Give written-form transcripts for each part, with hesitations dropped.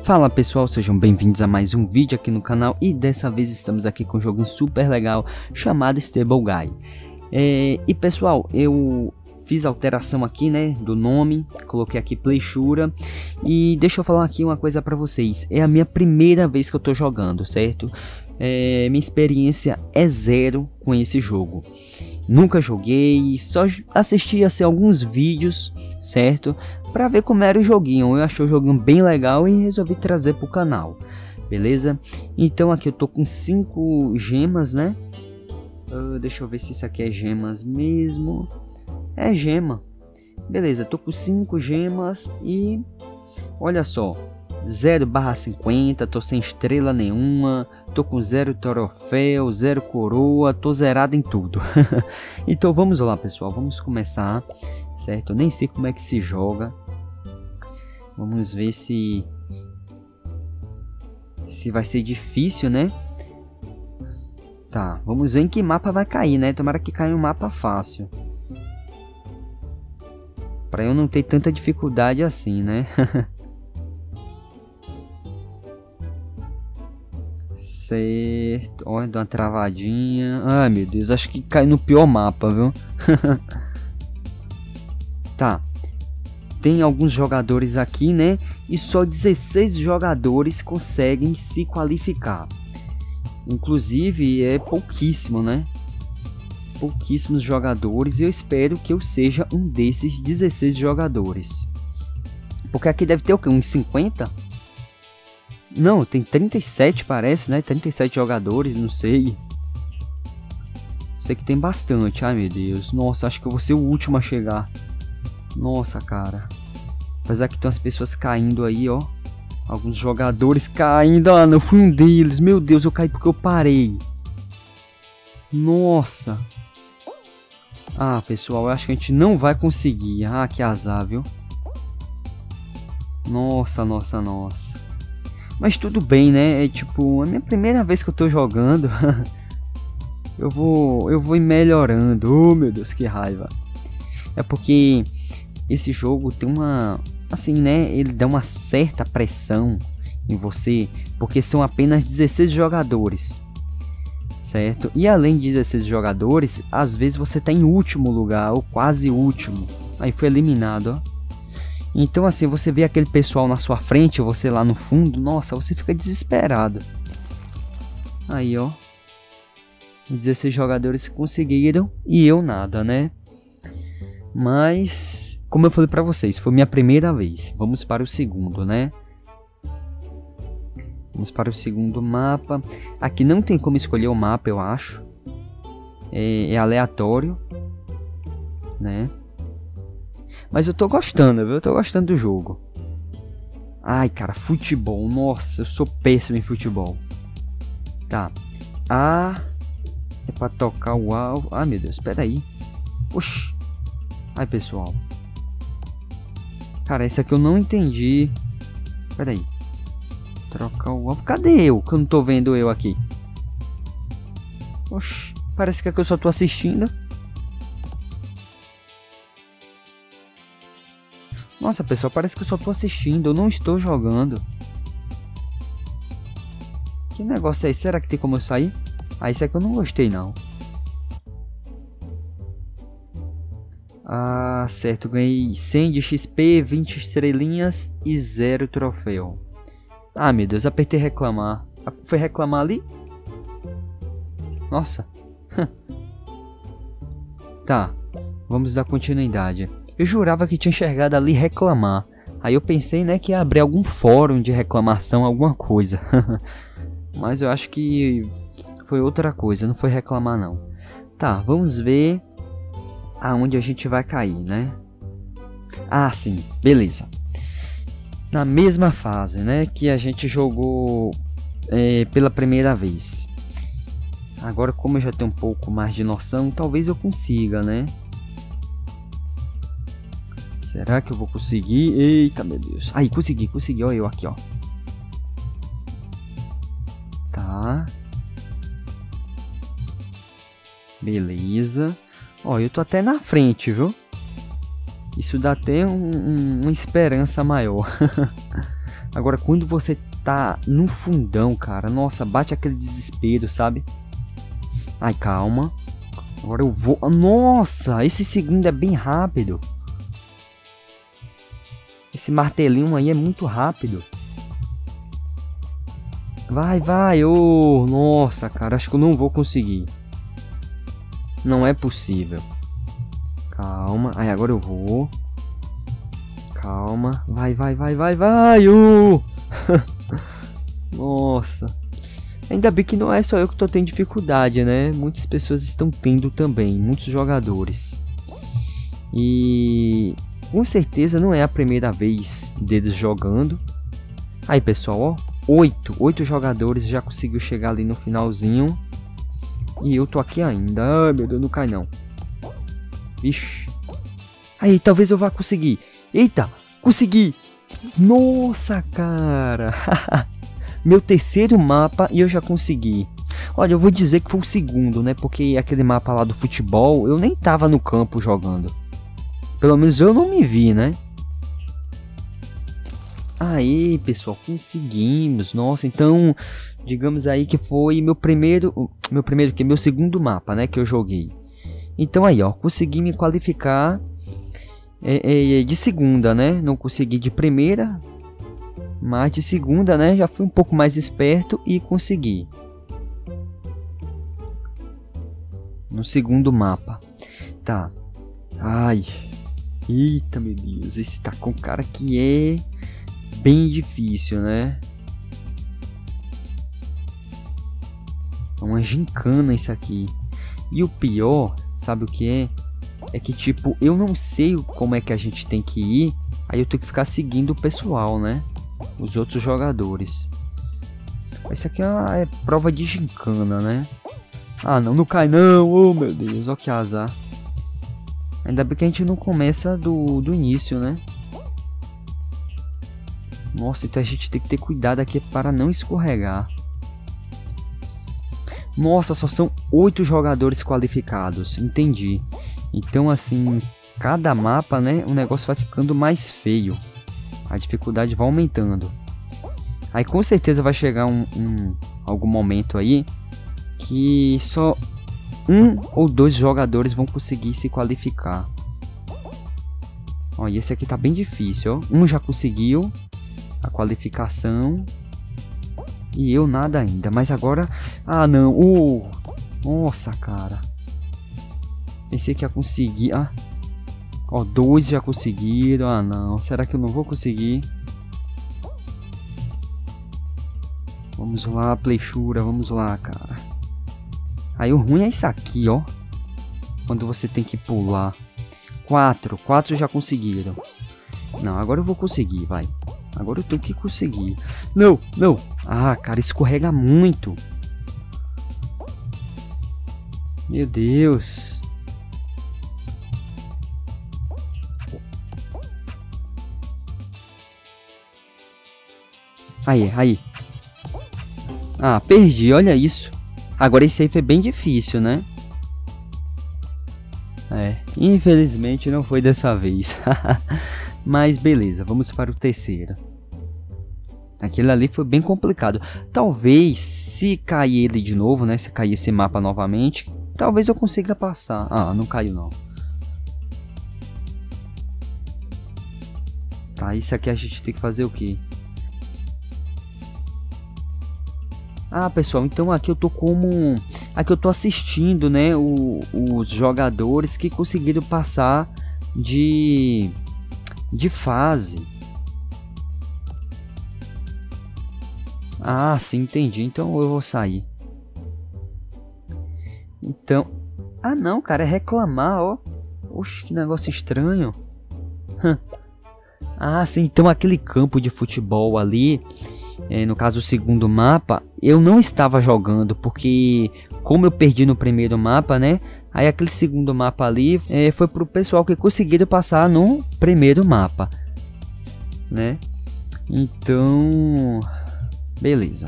Fala pessoal, sejam bem-vindos a mais um vídeo aqui no canal e dessa vez estamos aqui com um jogo super legal chamado Stable Guy. E pessoal, eu fiz alteração aqui, né, do nome, coloquei aqui Playshura e deixa eu falar aqui uma coisa pra vocês, é a minha primeira vez que eu tô jogando, certo? Minha experiência é zero com esse jogo. Nunca joguei, só assisti assim, alguns vídeos, certo? Pra ver como era o joguinho. Eu achei o joguinho bem legal e resolvi trazer pro canal, beleza? Então aqui eu tô com 5 gemas, né? Deixa eu ver se isso aqui é gemas mesmo. É gema. Beleza, tô com 5 gemas e... olha só. 0/50, tô sem estrela nenhuma, tô com 0 troféu, 0 coroa, tô zerado em tudo. Então vamos lá pessoal, vamos começar, certo? Eu nem sei como é que se joga. Vamos ver se vai ser difícil, né? Tá, vamos ver em que mapa vai cair, né? Tomara que caia um mapa fácil, pra eu não ter tanta dificuldade assim, né? Certo, olha, dá uma travadinha. Ai meu Deus, acho que cai no pior mapa, viu? Tá, tem alguns jogadores aqui, né? E só 16 jogadores conseguem se qualificar. Inclusive é pouquíssimo, né? Pouquíssimos jogadores. E eu espero que eu seja um desses 16 jogadores. Porque aqui deve ter o quê? Uns 50? Não, tem 37 parece, né? 37 jogadores, não sei. Sei que tem bastante. Ai meu Deus. Nossa, acho que eu vou ser o último a chegar. Nossa, cara. Apesar que tem umas pessoas caindo aí, ó. Alguns jogadores caindo. Ah, não, eu fui um deles. Meu Deus, eu caí porque eu parei. Nossa. Ah, pessoal, eu acho que a gente não vai conseguir. Ah, que azar, viu? Nossa, nossa, nossa. Mas tudo bem, né? É tipo, a minha primeira vez que eu tô jogando. eu vou ir melhorando. Oh, meu Deus, que raiva. É porque esse jogo tem uma... assim, né? Ele dá uma certa pressão em você. Porque são apenas 16 jogadores. Certo? E além de 16 jogadores, às vezes você tá em último lugar. Ou quase último. Aí foi eliminado, ó. Então assim, você vê aquele pessoal na sua frente, você lá no fundo, nossa, você fica desesperado. Aí, ó. 16 jogadores conseguiram e eu nada, né? Mas, como eu falei pra vocês, foi minha primeira vez. Vamos para o segundo, né? Vamos para o segundo mapa. Aqui não tem como escolher o mapa, eu acho. É aleatório, né? Mas eu tô gostando, viu? Eu tô gostando do jogo. Ai, cara, futebol. Nossa, eu sou péssimo em futebol. Tá. A é pra tocar o alvo. Ai, meu Deus, espera aí. Oxi. Ai, pessoal. Cara, esse aqui eu não entendi. Espera aí. Trocar o alvo. Cadê eu? Que eu não tô vendo eu aqui. Oxi. Parece que aqui eu só tô assistindo. Nossa, pessoal, parece que eu só tô assistindo, eu não estou jogando. Que negócio é esse? Será que tem como eu sair? Ah, esse aqui eu não gostei, não. Ah, certo, ganhei 100 de XP, 20 estrelinhas e 0 troféu. Ah, meu Deus, apertei reclamar. Foi reclamar ali? Nossa. Tá, vamos dar continuidade. Eu jurava que tinha enxergado ali reclamar. Aí eu pensei, né, que ia abrir algum fórum de reclamação, alguma coisa. Mas eu acho que foi outra coisa, não foi reclamar não. Tá, vamos ver aonde a gente vai cair, né? Ah, sim, beleza. Na mesma fase, né, que a gente jogou pela primeira vez. Agora, como eu já tenho um pouco mais de noção, talvez eu consiga, né? Será que eu vou conseguir? Eita, meu Deus. Aí, consegui. Olha eu aqui, ó. Tá. Beleza. Ó, eu tô até na frente, viu? Isso dá até uma esperança maior. Agora, quando você tá no fundão, cara, nossa, bate aquele desespero, sabe? Ai, calma. Agora eu vou... Nossa, esse segundo é bem rápido. Esse martelinho aí é muito rápido. Vai, vai. Oh, nossa, cara, acho que eu não vou conseguir. Não é possível. Calma. Aí, agora eu vou. Calma. Vai, vai, vai, vai, vai. Nossa. Ainda bem que não é só eu que tô tendo dificuldade, né? Muitas pessoas estão tendo também. Muitos jogadores. E... com certeza não é a primeira vez deles jogando. Aí, pessoal, ó. 8 jogadores já conseguiu chegar ali no finalzinho. E eu tô aqui ainda. Ai, meu Deus, não cai não. Vixe. Aí, talvez eu vá conseguir. Eita, consegui. Nossa, cara. Meu terceiro mapa e eu já consegui. Olha, eu vou dizer que foi o segundo, né? Porque aquele mapa lá do futebol, eu nem tava no campo jogando. Pelo menos eu não me vi, né? Aí, pessoal, conseguimos. Nossa, então, digamos aí que foi meu segundo mapa, né, que eu joguei. Então aí, ó, consegui me qualificar de segunda, né? Não consegui de primeira, mas de segunda, né? Já fui um pouco mais esperto e consegui. No segundo mapa. Tá. Ai. Eita, meu Deus. Esse tá com cara que é bem difícil, né? É uma gincana isso aqui. E o pior, sabe o que é? É que tipo, eu não sei como é que a gente tem que ir. Aí eu tenho que ficar seguindo o pessoal, né? Os outros jogadores. Isso aqui é prova de gincana, né? Ah, não, não cai não. Oh, meu Deus, ó que azar. Ainda bem que a gente não começa do início, né? Nossa, então a gente tem que ter cuidado aqui para não escorregar. Nossa, só são 8 jogadores qualificados. Entendi. Então, assim, cada mapa, né? O negócio vai ficando mais feio. A dificuldade vai aumentando. Aí, com certeza, vai chegar algum momento aí que só 1 ou 2 jogadores vão conseguir se qualificar. Ó, e esse aqui tá bem difícil, ó. Um já conseguiu a qualificação. E eu nada ainda. Mas agora... Ah, não. Nossa, cara. Pensei que ia conseguir. Ah. Ó, 2 já conseguiram. Ah, não. Será que eu não vou conseguir? Vamos lá, Pleixura. Vamos lá, cara. Aí o ruim é isso aqui, ó. Quando você tem que pular. 4 já conseguiram. Não, agora eu vou conseguir, vai. Agora eu tenho que conseguir. Não, não. Ah, cara, escorrega muito. Meu Deus. Aí, aí. Ah, perdi, olha isso. Agora esse aí foi bem difícil, né? É, infelizmente não foi dessa vez. Mas beleza, vamos para o terceiro. Aquele ali foi bem complicado. Talvez, se cair ele de novo, né? Se cair esse mapa novamente, talvez eu consiga passar. Ah, não caiu não. Tá, isso aqui a gente tem que fazer o quê? Ah, pessoal, então aqui eu tô como... Aqui eu tô assistindo, né? Os jogadores que conseguiram passar de fase. Ah, sim, entendi. Então eu vou sair. Então... Ah, não, cara, é reclamar, ó. Oxe, que negócio estranho. Ah, sim, então aquele campo de futebol ali... no caso o segundo mapa, eu não estava jogando, porque como eu perdi no primeiro mapa, né? Aí aquele segundo mapa ali foi pro pessoal que conseguiram passar no primeiro mapa, né? Então, beleza.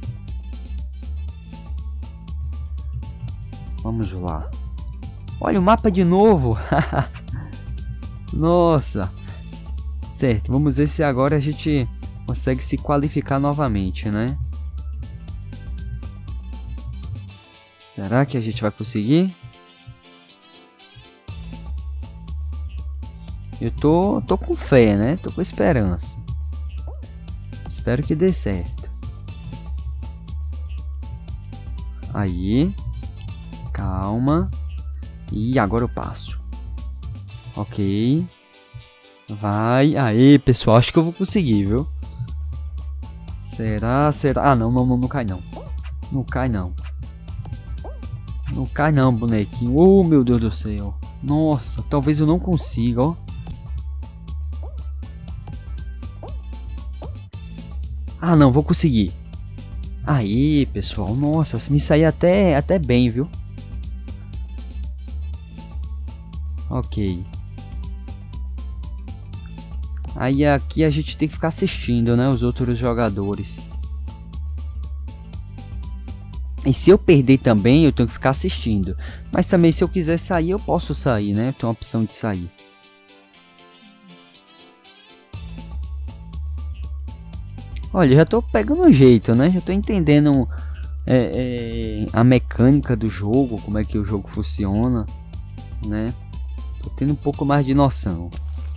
Vamos lá. Olha o mapa de novo. Nossa. Certo, vamos ver se agora a gente consegue se qualificar novamente, né? Será que a gente vai conseguir? Eu tô com fé, né? Tô com esperança. Espero que dê certo. Aí. Calma. E agora eu passo. Ok. Vai. Aê, pessoal. Acho que eu vou conseguir, viu? Será? Será? Ah, não cai não. Não cai não. Não cai não, bonequinho. Oh, meu Deus do céu. Nossa, talvez eu não consiga, ó. Ah, não, vou conseguir. Aí, pessoal. Nossa, me saí até bem, viu? Ok. Aí aqui a gente tem que ficar assistindo, né? Os outros jogadores. E se eu perder também, eu tenho que ficar assistindo. Mas também se eu quiser sair, eu posso sair, né? Eu tenho a opção de sair. Olha, já tô pegando o jeito, né? Já tô entendendo a mecânica do jogo, como é que o jogo funciona, né? Tô tendo um pouco mais de noção.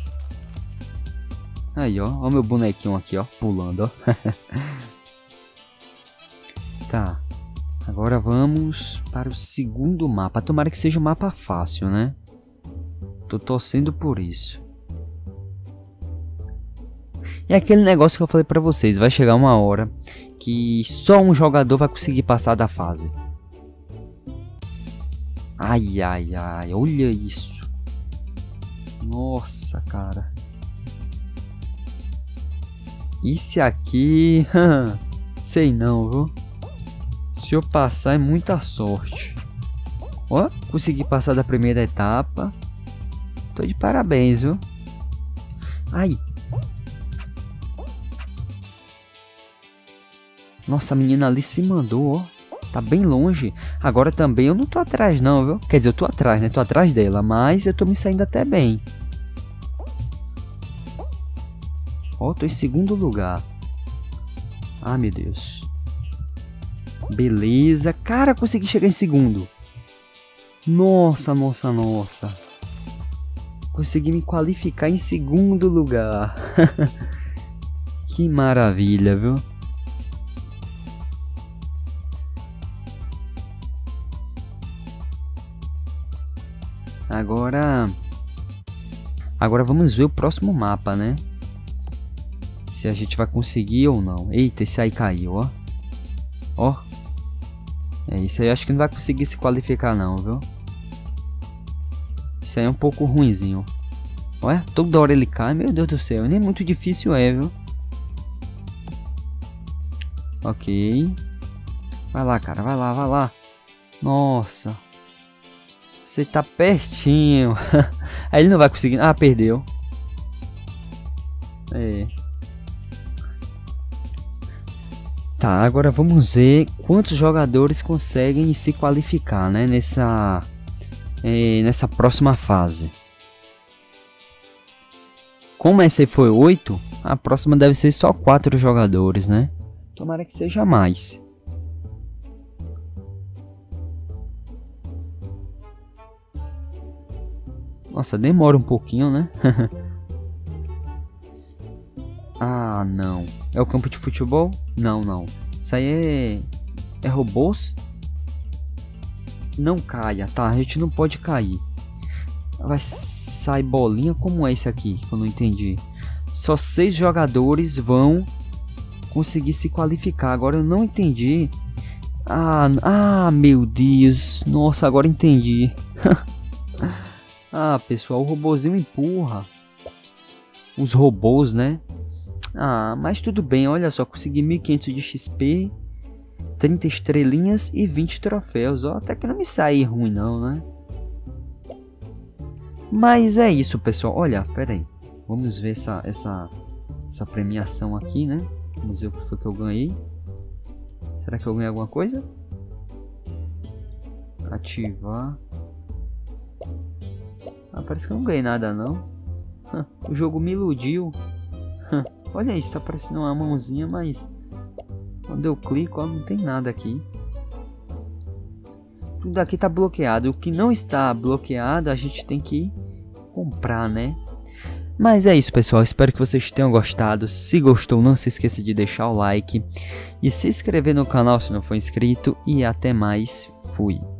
Aí, ó. Ó meu bonequinho aqui, ó. Pulando, ó. Tá. Agora vamos para o segundo mapa. Tomara que seja um mapa fácil, né? Tô torcendo por isso. É aquele negócio que eu falei pra vocês. Vai chegar uma hora que só um jogador vai conseguir passar da fase. Ai, ai, ai. Olha isso. Nossa, cara. Esse aqui... sei não, viu? Se eu passar é muita sorte. Ó, consegui passar da primeira etapa. Tô de parabéns, viu? Ai. Nossa, a menina ali se mandou, ó. Tá bem longe. Agora também eu não tô atrás não, viu? Quer dizer, eu tô atrás, né? Tô atrás dela, mas eu tô me saindo até bem. Ó, tô em segundo lugar. Ah, meu Deus. Beleza. Cara, consegui chegar em segundo. Nossa, nossa, nossa. Consegui me qualificar em segundo lugar. Que maravilha, viu? Agora vamos ver o próximo mapa, né? Se a gente vai conseguir ou não. Eita, esse aí caiu, ó. Ó. Isso aí acho que não vai conseguir se qualificar não, viu? Isso aí é um pouco ruinzinho. Olha, toda hora ele cai, meu Deus do céu. Nem muito difícil é, viu? Ok. Vai lá, cara, vai lá, vai lá. Nossa. Você tá pertinho. Aí ele não vai conseguir. Ah, perdeu. Tá, agora vamos ver quantos jogadores conseguem se qualificar, né? Nessa próxima fase. Como essa aí foi 8, a próxima deve ser só 4 jogadores, né? Tomara que seja mais. Nossa, demora um pouquinho, né? Ah, não. É o campo de futebol? Não, não. Isso aí é robôs? Não caia, tá? A gente não pode cair. Vai sair bolinha? Como é esse aqui? Que eu não entendi. Só 6 jogadores vão conseguir se qualificar. Agora eu não entendi. Ah, meu Deus. Nossa, agora entendi. Ah, pessoal, o robozinho empurra os robôs, né? Ah, mas tudo bem, olha só, consegui 1500 de XP, 30 estrelinhas e 20 troféus, ó, até que não me sai ruim não, né? Mas é isso, pessoal, olha, pera aí, vamos ver essa premiação aqui, né? Vamos ver o que foi que eu ganhei. Será que eu ganhei alguma coisa? Ativar. Ah, parece que eu não ganhei nada não. O jogo me iludiu. Olha isso, tá parecendo uma mãozinha, mas quando eu clico, ó, não tem nada aqui. Tudo aqui tá bloqueado. O que não está bloqueado, a gente tem que comprar, né? Mas é isso, pessoal. Espero que vocês tenham gostado. Se gostou, não se esqueça de deixar o like e se inscrever no canal se não for inscrito. E até mais. Fui.